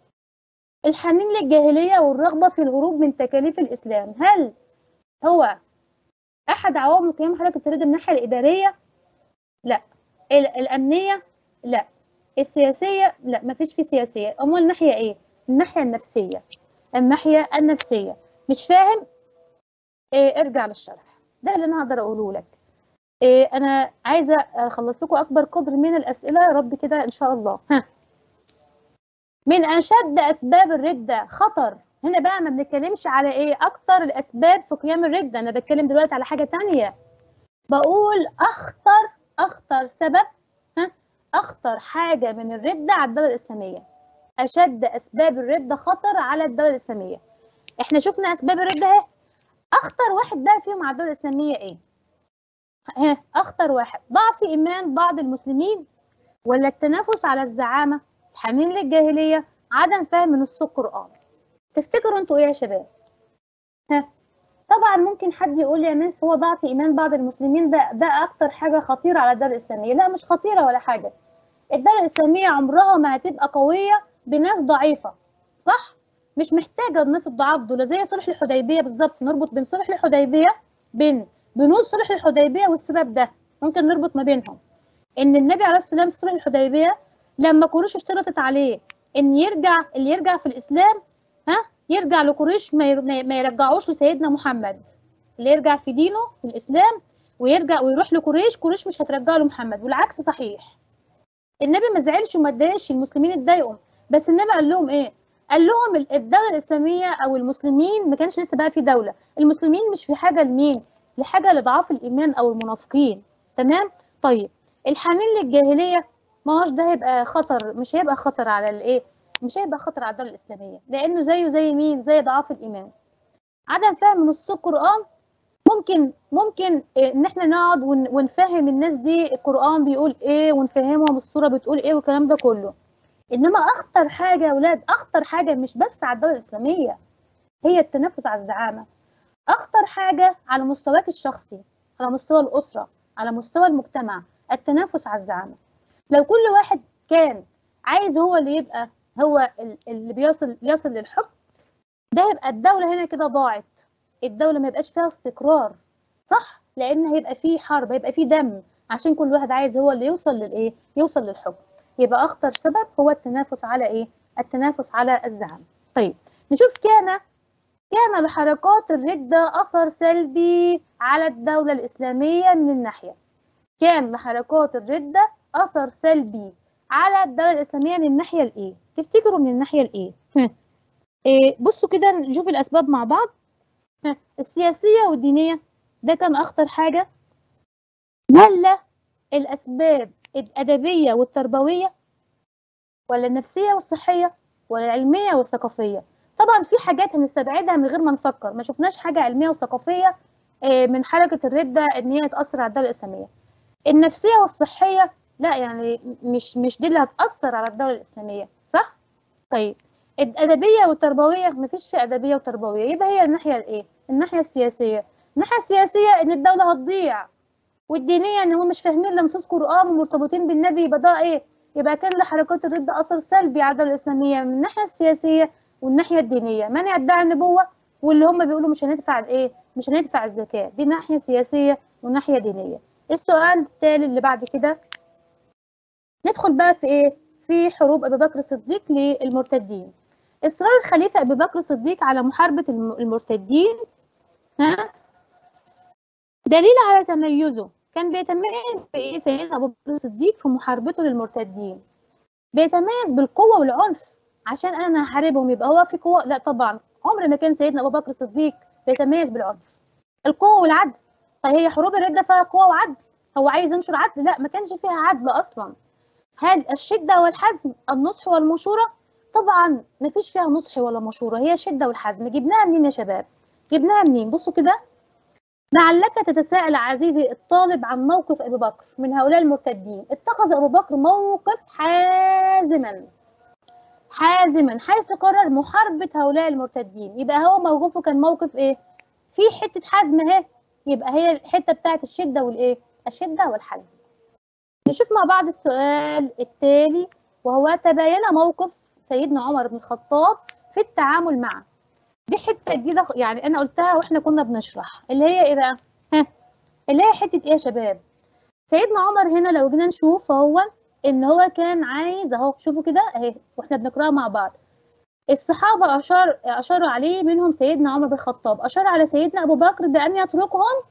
الحنين للجاهلية والرغبة في الهروب من تكاليف الاسلام، هل هو احد عوامل قيام حركة الردة من الناحية الادارية؟ لا. الامنية؟ لا. السياسية؟ لا، مفيش فيه سياسية. امال الناحية ايه؟ الناحية النفسية، الناحية النفسية. مش فاهم؟ إيه، ارجع للشرح، ده اللي انا هقدر اقوله لك. إيه، انا عايزه اخلص لكم اكبر قدر من الاسئله يا رب كده ان شاء الله. ها، من اشد اسباب الرده خطر، هنا بقى ما بنتكلمش على ايه اكتر الاسباب في قيام الرده، انا بتكلم دلوقتي على حاجه تانية، بقول اخطر سبب، ها، اخطر حاجه من الرده على الدوله الاسلاميه، اشد اسباب الرده خطر على الدوله الاسلاميه. احنا شفنا اسباب الرده اهي، اخطر واحد بقى فيهم على الدوله الاسلاميه ايه؟ ها، اخطر واحد ضعف ايمان بعض المسلمين، ولا التنافس على الزعامه، الحنين للجاهليه، عدم فهم نص القران؟ تفتكروا انتوا ايه يا شباب؟ ها، طبعا ممكن حد يقول يا ناس هو ضعف ايمان بعض المسلمين ده اكتر حاجه خطيره على الدوله الاسلاميه. لا، مش خطيره ولا حاجه، الدوله الاسلاميه عمرها ما هتبقى قويه بناس ضعيفه، صح؟ مش محتاجه الناس الضعاف دول، زي صلح الحديبيه بالظبط، نربط بين صلح الحديبيه، بين بنود صلح الحديبيه والسبب ده، ممكن نربط ما بينهم. ان النبي عليه الصلاه والسلام في صلح الحديبيه لما قريش اشترطت عليه ان يرجع، اللي يرجع في الاسلام، ها، يرجع لقريش، ما يرجعوش لسيدنا محمد، اللي يرجع في دينه في الاسلام ويرجع ويروح لقريش، قريش مش هترجعه لمحمد، والعكس صحيح. النبي ما زعلش وما اتضايقش، المسلمين اتضايقوا، بس النبي قال لهم ايه؟ قال لهم الدوله الاسلاميه او المسلمين ما كانش لسه بقى في دوله، المسلمين مش في حاجه لمين؟ لحاجه لضعاف الايمان او المنافقين. تمام؟ طيب الحنين للجاهليه، ما هوش ده هيبقى خطر، مش هيبقى خطر على الايه، مش هيبقى خطر على الدوله الاسلاميه، لانه زيه زي مين؟ زي ضعاف الايمان. عدم فهم نصوص القرآن. ممكن ان احنا نقعد ونفهم الناس دي القرآن بيقول ايه، ونفهمهم السورة بتقول ايه والكلام ده كله. انما اخطر حاجة يا اولاد، اخطر حاجة مش بس على الدولة الإسلامية هي التنافس على الزعامة. اخطر حاجة على مستواك الشخصي، على مستوى الأسرة، على مستوى المجتمع، التنافس على الزعامة. لو كل واحد كان عايز هو اللي يبقى هو اللي يصل للحكم، ده يبقى الدولة هنا كده ضاعت. الدولة ما يبقاش فيها استقرار، صح؟ لأن هيبقى فيه حرب، هيبقى فيه دم، عشان كل واحد عايز هو اللي يوصل للإيه؟ يوصل للحكم. يبقى أخطر سبب هو التنافس على إيه؟ التنافس على الزعامة. طيب نشوف كان لحركات الردة أثر سلبي على الدولة الإسلامية من الناحية. كان لحركات الردة أثر سلبي على الدولة الإسلامية من الناحية الإيه؟ تفتكروا من الناحية الإيه؟ بصوا كده نشوف الأسباب مع بعض. السياسية والدينية ده كان أخطر حاجة، ولا الأسباب الأدبية والتربوية، ولا النفسية والصحية، ولا العلمية والثقافية؟ طبعا في حاجات هنستبعدها من غير ما نفكر، ما شفناش حاجة علمية وثقافية من حركة الردة إن هي تأثر على الدولة الإسلامية. النفسية والصحية لا، يعني مش دي اللي هتأثر على الدولة الإسلامية، صح؟ طيب الأدبية والتربوية مفيش في أدبية وتربوية، يبقى هي الناحية الإيه؟ الناحية السياسية. الناحية السياسية إن الدولة هتضيع، والدينية إن هم مش فاهمين لنصوص قرآن ومرتبطين بالنبي، يبقى ده إيه؟ يبقى كان لحركات الردة أثر سلبي على الدولة الإسلامية من الناحية السياسية والناحية الدينية. من يدعي النبوة واللي هم بيقولوا مش هندفع الإيه؟ مش هندفع الزكاة، دي ناحية سياسية وناحية دينية. السؤال التالي اللي بعد كده، ندخل بقى في إيه؟ في حروب أبي بكر الصديق للمرتدين. إصرار الخليفة أبي بكر الصديق على محاربة المرتدين دليل على تميزه. كان بيتميز بإيه سيدنا أبو بكر الصديق في محاربته للمرتدين؟ بيتميز بالقوة والعنف. عشان أنا هحاربهم يبقى هو في قوة؟ لا طبعا، عمر ما كان سيدنا أبو بكر الصديق بيتميز بالعنف. القوة والعدل. طيب هي حروب الردة فيها قوة وعدل؟ هو عايز ينشر عدل؟ لا، ما كانش فيها عدل أصلا. هل الشدة والحزم، النصح والمشورة؟ طبعا ما فيش فيها نصح ولا مشورة، هي شدة والحزم. جبناها منين يا شباب؟ جبناها منين؟ بصوا كده، لعلك تتساءل عزيزي الطالب عن موقف أبي بكر من هؤلاء المرتدين. اتخذ أبو بكر موقف حازما حيث قرر محاربة هؤلاء المرتدين. يبقى هو موقفه كان موقف إيه؟ في حتة حزم أهي، يبقى هي الحتة بتاعت الشدة والإيه؟ الشدة والحزم. نشوف مع بعض السؤال التالي، وهو تبين موقف سيدنا عمر بن الخطاب في التعامل مع. دي حتة جديدة يعني أنا قلتها وإحنا كنا بنشرح، اللي هي إيه بقى؟ اللي هي حتة إيه يا شباب؟ سيدنا عمر هنا لو جينا نشوف فهو إن هو كان عايز أهو، شوفوا كده أهي وإحنا بنقرأها مع بعض. الصحابة أشاروا عليه، منهم سيدنا عمر بن الخطاب أشار على سيدنا أبو بكر بأن يتركهم،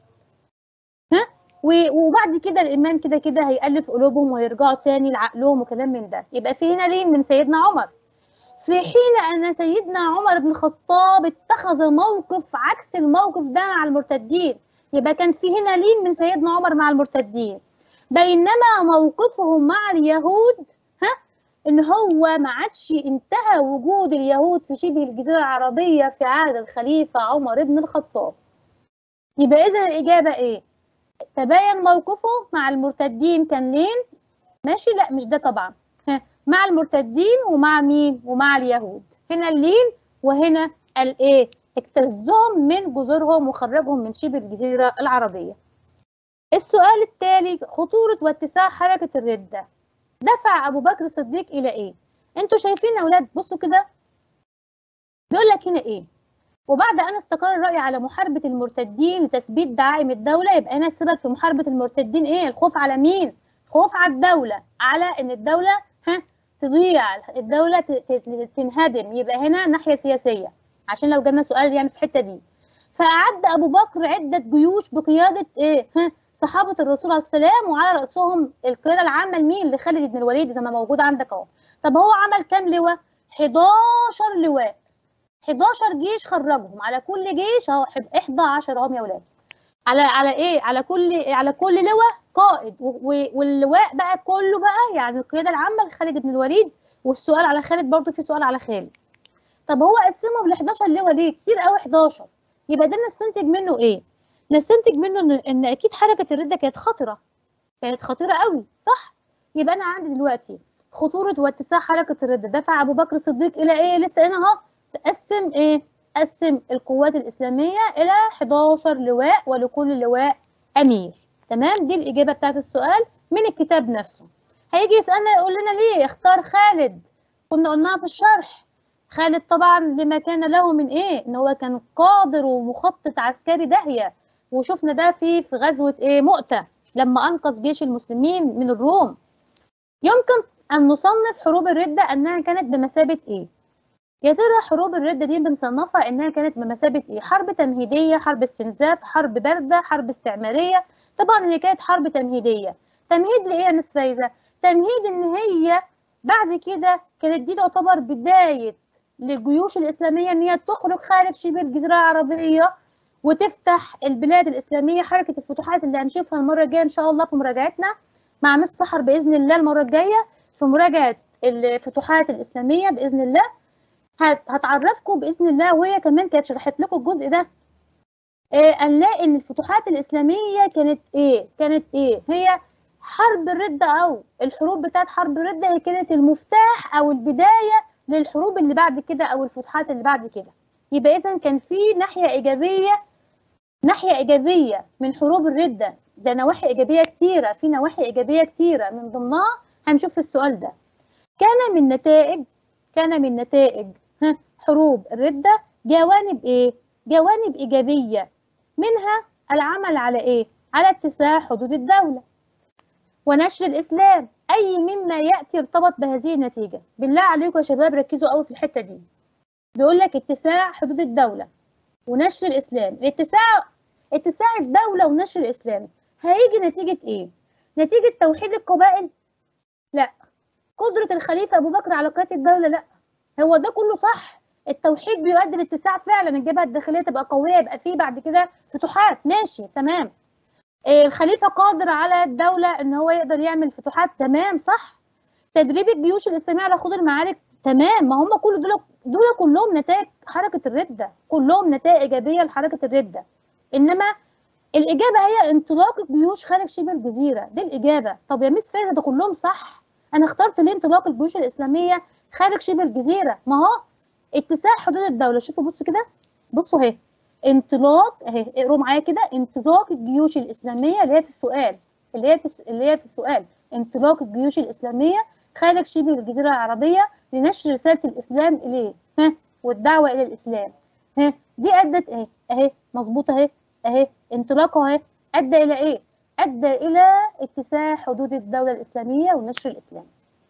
وبعد كده الإيمان كده كده هيألف قلوبهم ويرجعوا تاني لعقلهم وكلام من ده. يبقى في هنا لين من سيدنا عمر، في حين أن سيدنا عمر بن الخطاب اتخذ موقف عكس الموقف ده مع المرتدين. يبقى كان في هنا لين من سيدنا عمر مع المرتدين، بينما موقفه مع اليهود إن هو ما عادش انتهى وجود اليهود في شبه الجزيرة العربية في عهد الخليفة عمر بن الخطاب. يبقى إذا الإجابة إيه؟ تبين موقفه مع المرتدين كان لين، ماشي؟ لا مش ده طبعا، مع المرتدين ومع مين؟ ومع اليهود. هنا اللين وهنا الايه؟ اجتزهم من جذورهم وخرجهم من شبه الجزيرة العربية. السؤال التالي، خطورة واتساع حركة الردة دفع أبو بكر الصديق إلى إيه؟ أنتوا شايفين يا أولاد؟ بصوا كده بيقول لك هنا إيه؟ وبعد أن استقر الرأي على محاربة المرتدين لتثبيت دعائم الدولة. يبقى هنا السبب في محاربة المرتدين إيه؟ الخوف على مين؟ خوف على الدولة، على إن الدولة تضيع، الدولة تنهدم. يبقى هنا ناحية سياسية، عشان لو جالنا سؤال يعني في الحتة دي. فأعد أبو بكر عدة جيوش بقيادة إيه؟ صحابة الرسول عليه السلام، وعلى رأسهم القيادة العامة لمين؟ لخالد بن الوليد زي ما موجود عندك أهو. طب هو عمل كام لواء؟ 11 لواء، 11 جيش خرجهم، على كل جيش اهو 11 اهم يا ولاد. على ايه؟ على كل لواء قائد، واللواء بقى كله بقى يعني القياده العامه لخالد بن الوليد. والسؤال على خالد برضو، في سؤال على خالد. طب هو قسمهم ل 11 لواء ليه؟ كتير قوي 11. يبقى ده نستنتج منه ايه؟ نستنتج منه ان اكيد حركه الرده كانت خطره، كانت خطيره قوي، صح؟ يبقى انا عندي دلوقتي خطوره واتساع حركه الرده دفع ابو بكر الصديق الى ايه؟ لسه هنا اهو، تقسم ايه؟ قسم القوات الاسلاميه الى 11 لواء ولكل لواء امير. تمام؟ دي الاجابه بتاعت السؤال من الكتاب نفسه. هيجي يسالنا يقول لنا ليه اختار خالد؟ كنا قلناها في الشرح. خالد طبعا لما كان له من ايه؟ ان هو كان قادر ومخطط عسكري داهيه، وشفنا ده في غزوه ايه؟ مؤتة، لما انقذ جيش المسلمين من الروم. يمكن ان نصنف حروب الرده انها كانت بمثابه ايه؟ يا ترى حروب الرده دي بنصنفها انها كانت بمثابه ايه؟ حرب تمهيديه، حرب استنزاف، حرب بارده، حرب استعماريه؟ طبعا هي كانت حرب تمهيديه. تمهيد لايه يا مس فايزه؟ تمهيد ان هي بعد كده كانت دي تعتبر بدايه للجيوش الاسلاميه ان هي تخرج خارج شبه الجزيره العربيه وتفتح البلاد الاسلاميه. حركه الفتوحات اللي هنشوفها المره الجايه ان شاء الله في مراجعتنا مع مس سحر باذن الله المره الجايه في مراجعه الفتوحات الاسلاميه باذن الله، هتعرفكم باذن الله، وهي كمان كانت شرحت لكم الجزء ده. هنلاقي ان الفتوحات الاسلاميه كانت ايه؟ كانت ايه؟ هي حرب الرده او الحروب بتاعت حرب الرده هي كانت المفتاح او البدايه للحروب اللي بعد كده او الفتوحات اللي بعد كده. يبقى اذا كان في ناحيه ايجابيه، ناحيه ايجابيه من حروب الرده، ده نواحي ايجابيه كتيره، في نواحي ايجابيه كتيره من ضمنها هنشوف في السؤال ده. كان من نتائج حروب الردة جوانب إيه؟ جوانب إيجابية، منها العمل على إيه؟ على اتساع حدود الدولة ونشر الإسلام. أي مما يأتي ارتبط بهذه النتيجة. بالله عليكم يا شباب ركزوا قوي في الحتة دي. بيقول لك اتساع حدود الدولة ونشر الإسلام. اتساع الدولة ونشر الإسلام هيجي نتيجة إيه؟ نتيجة توحيد القبائل؟ لا. قدرة الخليفة أبو بكر على قيادة الدولة؟ لا. هو ده كله صح، التوحيد بيؤدي لاتساع فعلا، الجبهه الداخليه تبقى قويه، يبقى فيه بعد كده فتوحات، ماشي تمام. الخليفه قادر على الدوله ان هو يقدر يعمل فتوحات، تمام صح. تدريب الجيوش الاسلاميه على خوض المعارك، تمام. ما هم كل دول كلهم نتائج حركه الرده، كلهم نتائج ايجابيه لحركه الرده. انما الاجابه هي انطلاق الجيوش خارج شبه الجزيره، دي الاجابه. طب يا مس فايزه ده كلهم صح، انا اخترت ليه انطلاق الجيوش الاسلاميه خارج شبه الجزيره؟ ما هو اتساع حدود الدوله. شوفوا بصوا كده، بصوا اهي، انطلاق اهي، اقروا معايا كده، انطلاق الجيوش الاسلاميه اللي هي في السؤال، اللي هي في السؤال، انطلاق الجيوش الاسلاميه خارج شبه الجزيره العربيه لنشر رساله الاسلام اليه، والدعوه الى الاسلام. دي ادت اهي مظبوطه اهي انطلاقها اهي، ادى الى ايه؟ ادى الى اتساع حدود الدوله الاسلاميه ونشر الاسلام.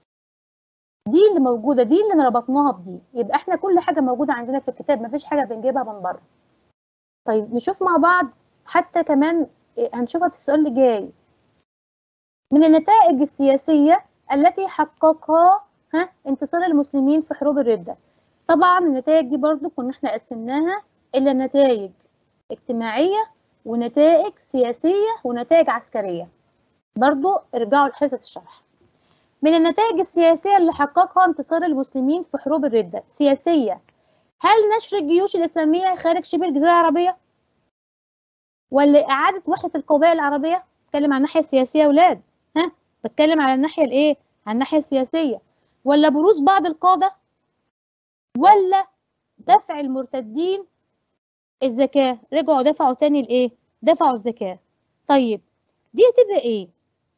دي اللي موجوده، دي اللي ربطناها بدي. يبقى احنا كل حاجه موجوده عندنا في الكتاب، مفيش حاجه بنجيبها من بره. طيب نشوف مع بعض حتى كمان هنشوفها في السؤال اللي جاي. من النتائج السياسيه التي حققها انتصار المسلمين في حروب الرده. طبعا النتائج دي برضو كنا احنا قسمناها الى نتائج اجتماعيه ونتائج سياسيه ونتائج عسكريه. برضو ارجعوا لحصه الشرح. من النتائج السياسيه اللي حققها انتصار المسلمين في حروب الرده، سياسيه، هل نشر الجيوش الاسلاميه خارج شبه الجزيره العربيه؟ ولا اعاده وحده القبائل العربيه؟ بتكلم عن الناحيه السياسيه يا اولاد، بتكلم على الناحيه الايه؟ على الناحيه السياسيه. ولا بروز بعض القاده؟ ولا دفع المرتدين الزكاه، رجعوا دفعوا تاني الايه؟ دفعوا الزكاه. طيب دي هتبقى ايه؟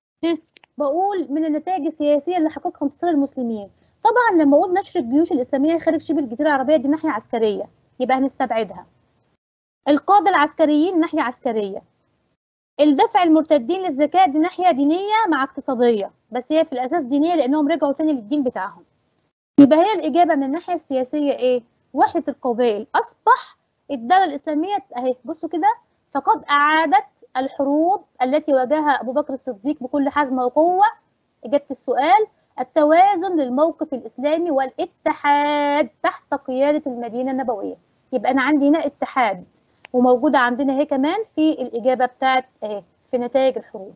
بقول من النتائج السياسيه اللي حققها انتصار المسلمين. طبعا لما اقول نشر الجيوش الاسلاميه خارج شبه الجزيره العربيه دي ناحيه عسكريه، يبقى هنستبعدها. القاده العسكريين ناحيه عسكريه. الدفع المرتدين للزكاه دي ناحيه دينيه مع اقتصاديه، بس هي في الاساس دينيه لانهم رجعوا تاني للدين بتاعهم. يبقى هي الاجابه من الناحيه السياسيه ايه؟ وحده القبائل. اصبح الدوله الاسلاميه اهي بصوا كده، فقد اعادت الحروب التي واجهها ابو بكر الصديق بكل حزم وقوه. اجابه السؤال التوازن للموقف الاسلامي والاتحاد تحت قياده المدينه النبويه. يبقى انا عندي هنا اتحاد، وموجوده عندنا هي كمان في الاجابه بتاعت اهي في نتائج الحروب.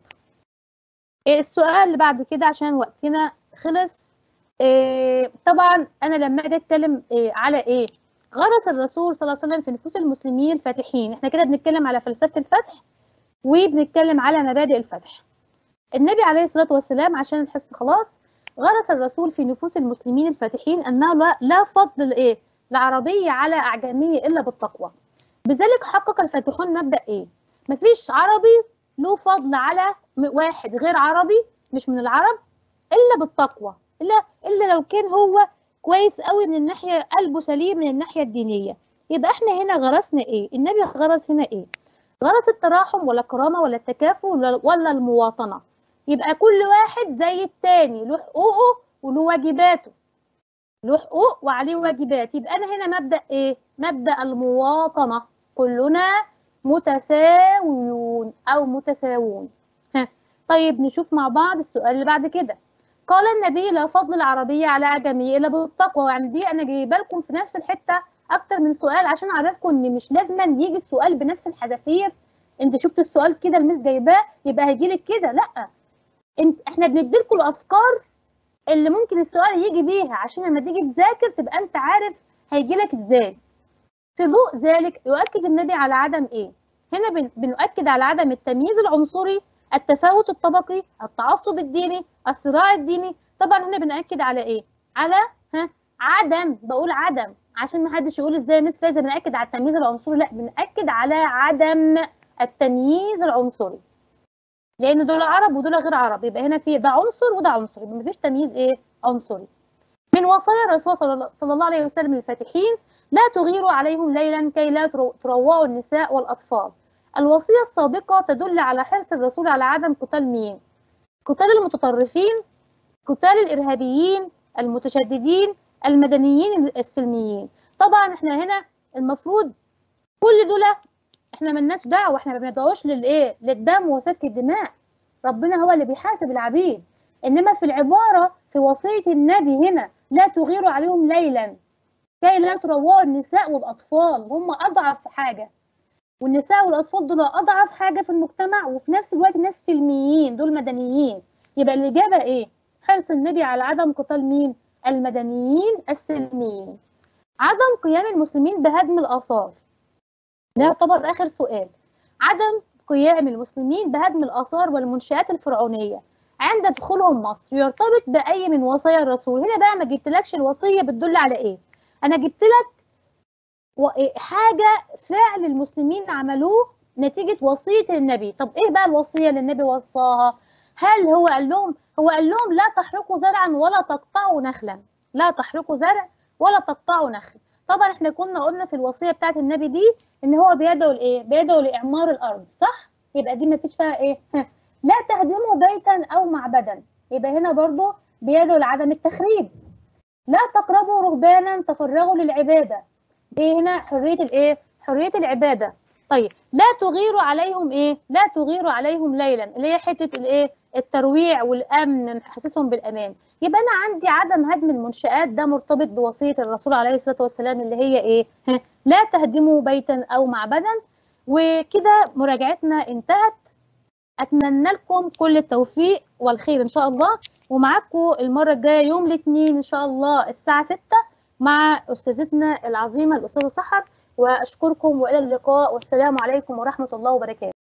السؤال اللي بعد كده عشان وقتنا خلص. طبعا انا لما اجي اتكلم على ايه؟ غرس الرسول صلى الله عليه وسلم في نفوس المسلمين الفاتحين. احنا كده بنتكلم على فلسفة الفتح وبنتكلم على مبادئ الفتح. النبي عليه الصلاة والسلام عشان نحس خلاص، غرس الرسول في نفوس المسلمين الفاتحين أنه لا فضل إيه لعربي على أعجمي إلا بالتقوى. بذلك حقق الفاتحون مبدأ إيه؟ مفيش عربي له فضل على واحد غير عربي مش من العرب إلا بالتقوى، إلا لو كان هو كويس قوي من الناحية، قلبه سليم من الناحية الدينية. يبقى احنا هنا غرسنا إيه؟ النبي غرس هنا إيه؟ غرس التراحم ولا الكرامة ولا التكافؤ ولا المواطنة. يبقى كل واحد زي التاني، له حقوقه وله واجباته، له حقوق وعليه واجبات. يبقى أنا هنا مبدأ إيه؟ مبدأ المواطنة، كلنا متساويون أو متساوون. طيب نشوف مع بعض السؤال اللي بعد كده. قال النبي لا فضل العربية على أعجمي إلا بالتقوى. يعني دي أنا جايبه لكم في نفس الحتة أكتر من سؤال عشان أعرفكم إن مش لازم يجي السؤال بنفس الحذافير. أنت شفت السؤال كده المس جايباه يبقى هيجيلك كده، لأ. احنا بنديلكم الافكار اللي ممكن السؤال يجي بيها عشان لما تيجي تذاكر تبقى انت عارف هيجيلك ازاي. في ضوء ذلك يؤكد النبي على عدم ايه؟ هنا بنؤكد على عدم التمييز العنصري، التفاوت الطبقي، التعصب الديني، الصراع الديني. طبعا هنا بنأكد على ايه؟ على عدم، بقول عدم عشان ما حدش يقول ازاي مس فايزه بنأكد على التمييز العنصري. لا، بنأكد على عدم التمييز العنصري، لان دول عرب ودول غير عرب. يبقى هنا في ده عنصر وده عنصر، يبقى مفيش تمييز ايه عنصري. من وصايا الرسول صلى الله عليه وسلم للفاتحين: لا تغيروا عليهم ليلا كي لا تروعوا النساء والاطفال. الوصيه السابقه تدل على حرص الرسول على عدم قتال مين؟ قتال المتطرفين، قتال الارهابيين، المتشددين، المدنيين السلميين. طبعا احنا هنا المفروض كل دول احنا ملناش دعوه، احنا ما بندعوش للايه؟ للدم وسفك الدماء. ربنا هو اللي بيحاسب العبيد. انما في العباره في وصيه النبي هنا لا تغيروا عليهم ليلا كي لا تروعوا النساء والاطفال، هم اضعف حاجه، والنساء والاطفال دول اضعف حاجه في المجتمع، وفي نفس الوقت ناس سلميين، دول مدنيين. يبقى الاجابه ايه؟ حرص النبي على عدم قتال مين؟ المدنيين السلميين. عدم قيام المسلمين بهدم الاثار. ده يعتبر آخر سؤال. عدم قيام المسلمين بهدم الآثار والمنشآت الفرعونية عند دخولهم مصر يرتبط بأي من وصايا الرسول. هنا بقى ما جبتلكش الوصية بتدل على إيه، أنا جبت لك حاجة فعل المسلمين عملوه نتيجة وصية النبي. طب إيه بقى الوصية اللي النبي وصاها؟ هل هو قال لهم؟ هو قال لهم لا تحرقوا زرعا ولا تقطعوا نخلا، لا تحرقوا زرع ولا تقطعوا نخل. طبعا احنا كنا قلنا في الوصيه بتاعت النبي دي ان هو بيدعو لايه؟ بيدعو لاعمار الارض، صح؟ يبقى دي ما فيش فيها ايه؟ لا تهدموا بيتا او معبدا، يبقى هنا برضو بيدعو لعدم التخريب. لا تقربوا رهبانا تفرغوا للعباده، دي هنا حريه الايه؟ حريه العباده. طيب لا تغيروا عليهم ايه؟ لا تغيروا عليهم ليلا، اللي هي حته الايه؟ الترويع والامن، نحسسهم بالامان. يبقى انا عندي عدم هدم المنشآت، ده مرتبط بوصيه الرسول عليه الصلاه والسلام اللي هي ايه؟ لا تهدموا بيتا او معبدا. وكده مراجعتنا انتهت. اتمنى لكم كل التوفيق والخير ان شاء الله، ومعاكم المره الجايه يوم الاثنين ان شاء الله الساعه 6 مع استاذتنا العظيمه الاستاذه سحر. واشكركم والى اللقاء، والسلام عليكم ورحمه الله وبركاته.